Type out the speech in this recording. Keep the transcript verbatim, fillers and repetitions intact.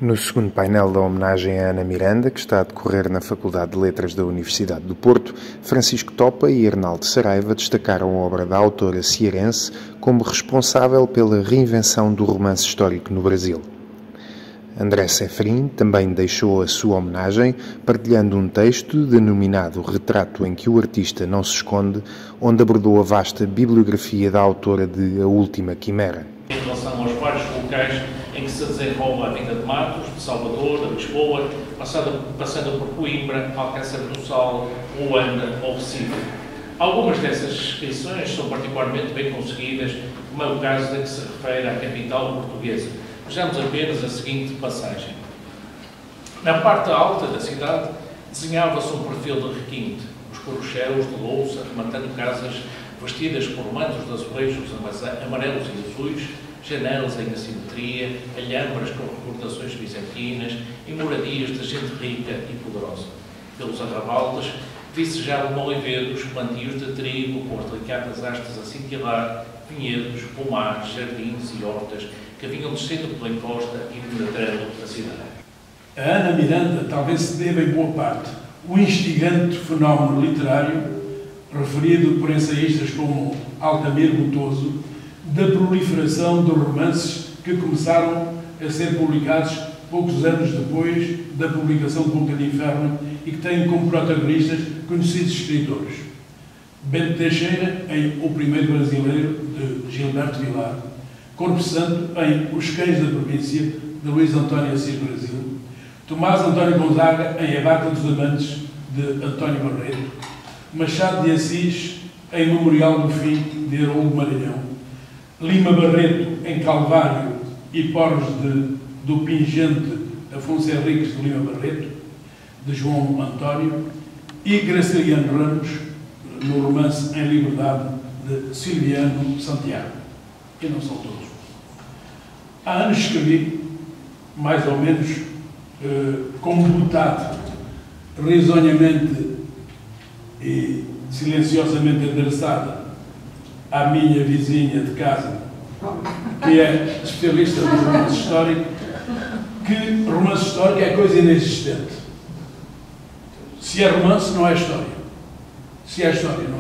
No segundo painel da homenagem a Ana Miranda, que está a decorrer na Faculdade de Letras da Universidade do Porto, Francisco Topa e Arnaldo Saraiva destacaram a obra da autora cearense como responsável pela reinvenção do romance histórico no Brasil. André Seferin também deixou a sua homenagem, partilhando um texto denominado Retrato em que o artista não se esconde, onde abordou a vasta bibliografia da autora de A Última Quimera. Em relação aos vários locais em que se desenrola a vinda de Matos, de Salvador, de Lisboa, passando, passando por Coimbra, Alcácer do Sal, Luanda ou Recife. Algumas dessas descrições são particularmente bem conseguidas, como é o caso da que se refere à capital portuguesa. Vejamos apenas a seguinte passagem. Na parte alta da cidade desenhava-se um perfil de requinte, os corrochelos de louça, rematando casas vestidas por mantos de azulejos amarelos e azuis, janelas em assimetria, alhambras com recordações bizantinas e moradias de gente rica e poderosa. Pelos arrabaldes vicejavam olivedos, plantios de trigo, com as delicadas hastes a cintilar, vinhedos, pomares, jardins e hortas que vinham descendo pela encosta e penetrando a cidade. A Ana Miranda talvez se deva em boa parte o instigante fenómeno literário referido por ensaístas como Altamir Botoso, da proliferação de romances que começaram a ser publicados poucos anos depois da publicação de Boca de Inferno e que têm como protagonistas conhecidos escritores. Bento Teixeira, em O Primeiro Brasileiro, de Gilberto Vilar, Corpo Santo, em Os Cães da Província, de Luís António Assis Brasil, Tomás António Gonzaga, em A Barca dos Amantes, de António Barreto, Machado de Assis, em Memorial do Fim, de Haroldo Maranhão, Lima Barreto, em Calvário e Porres de, do Pingente Afonso Henriques de Lima Barreto, de João António, e Graciliano Ramos, no romance Em Liberdade, de Silviano Santiago. E não são todos. Há anos escrevi, mais ou menos, eh, como deputado, risonhamente e silenciosamente endereçada à minha vizinha de casa, que é especialista no romance histórico, que romance histórico é coisa inexistente. Se é romance, não é história. Se é história,